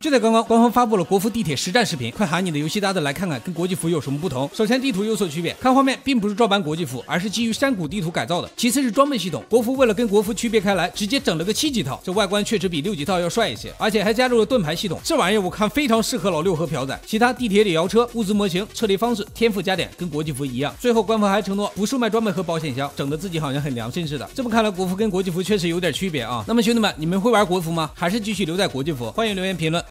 就在刚刚，官方发布了国服地铁实战视频，快喊你的游戏搭子来看看跟国际服有什么不同。首先，地图有所区别，看画面并不是照搬国际服，而是基于山谷地图改造的。其次是装备系统，国服为了跟国服区别开来，直接整了个7级套，这外观确实比6级套要帅一些，而且还加入了盾牌系统，这玩意儿我看非常适合老六和朴仔。其他地铁里摇车、物资模型、撤离方式、天赋加点跟国际服一样。最后官方还承诺不售卖装备和保险箱，整得自己好像很良心似的。这么看来，国服跟国际服确实有点区别啊。那么兄弟们，你们会玩国服吗？还是继续留在国际服？欢迎留言评论。